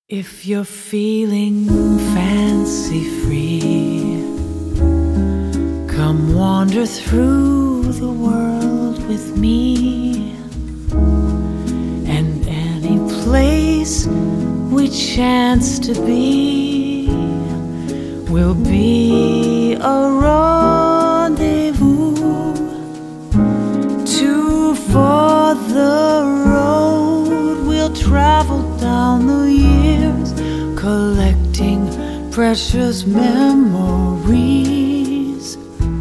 If you're feeling fancy-free, come wander through the world with me. And any place we chance to be will be a rendezvous. For the road we'll travel down the years, collecting precious memories,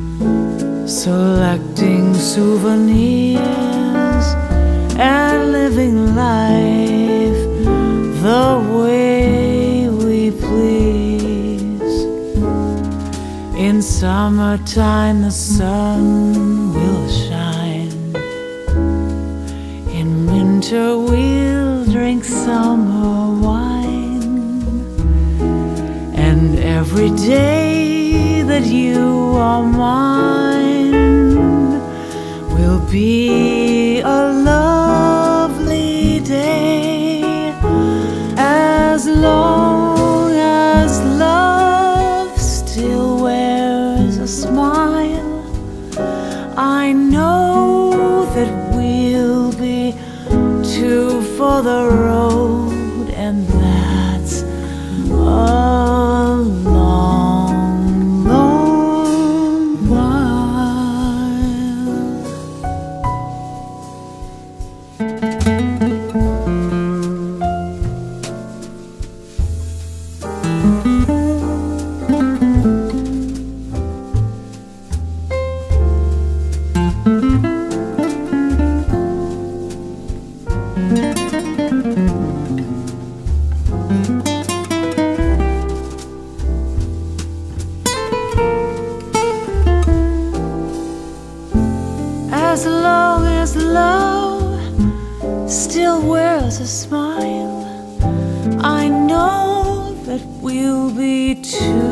selecting souvenirs, and living life the way we please. In summertime the sun will shine, in winter we'll drink summer wine, and every day that you are mine will be a lovely day. As long as love still wears a smile, I know that we'll be two for the road, and that's a long, long while. As long as love still wears a smile, I know that we'll be two